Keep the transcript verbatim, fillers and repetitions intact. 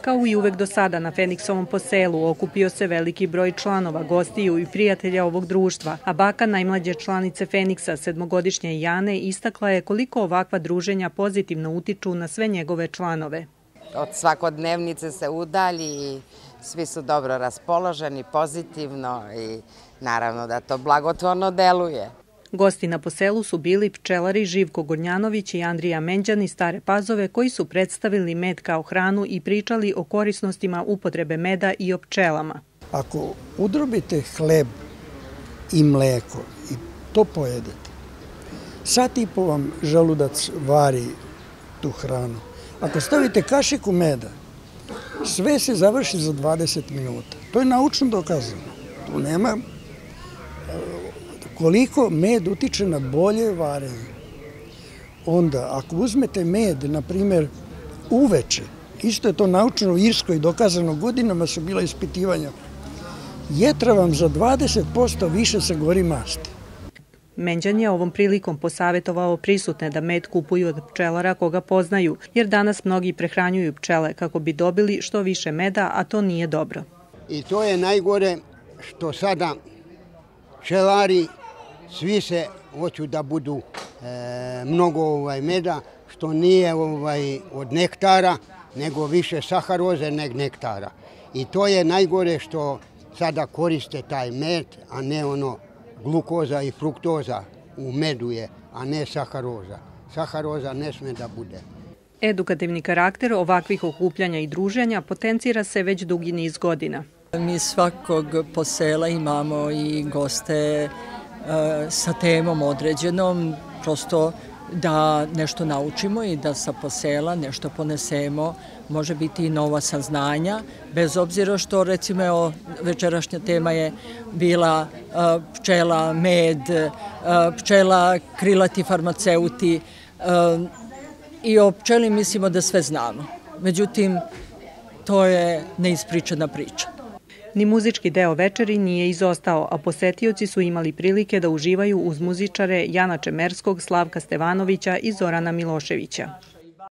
Kao i uvek do sada na Feniksovom poselu okupio se veliki broj članova, gostiju i prijatelja ovog društva, a baka najmlađe članice Feniksa, sedmogodišnje Jane, istakla je koliko ovakva druženja pozitivno utiču na sve njegove članove. Od svakodnevnice se udalji i svi su dobro raspoloženi, pozitivno i naravno da to blagotvorno deluje. Gosti na poselu su bili pčelari Živko Gornjanović i Andrija Menđan iz Stare Pazove, koji su predstavili med kao hranu i pričali o korisnostima upotrebe meda i o pčelama. Ako udrobite hleb i mleko i to pojedete, sat i po vam želudac vari tu hranu. Ako stavite kašiku meda, sve se završi za dvadeset minuta. To je naučno dokazano. Tu nema koliko med utiče na bolje varenje. Onda, ako uzmete med, na primjer, uveče, isto je to naučno u Irskoj dokazano, godinama su bila ispitivanja, jetra vam za dvadeset posto više se gori masti. Menđan je ovom prilikom posavetovao prisutne da med kupuju od pčelara koga poznaju, jer danas mnogi prehranjuju pčele kako bi dobili što više meda, a to nije dobro. I to je najgore što sada pčelari svi se hoću da budu e, mnogo ovaj, meda, što nije ovaj, od nektara, nego više saharoze nego nektara. I to je najgore što sada koriste taj med, a ne ono glukoza i fruktoza u medu je, a ne saharoza. Saharoza ne sme da bude. Edukativni karakter ovakvih okupljanja i druženja potencira se već dugi niz godina. Mi svakog posela imamo i goste e, sa temom određenom, prosto da nešto naučimo i da sa posela nešto ponesemo, može biti i nova saznanja, bez obzira što recimo evo, večerašnja tema je bila e, pčela, med, e, pčela, krilati farmaceuti e, i o pčeli mislimo da sve znamo. Međutim, to je neispričana priča. Ni muzički deo večeri nije izostao, a posetioci su imali prilike da uživaju uz muzičare Jana Čemerskog, Slavka Stevanovića i Zorana Miloševića.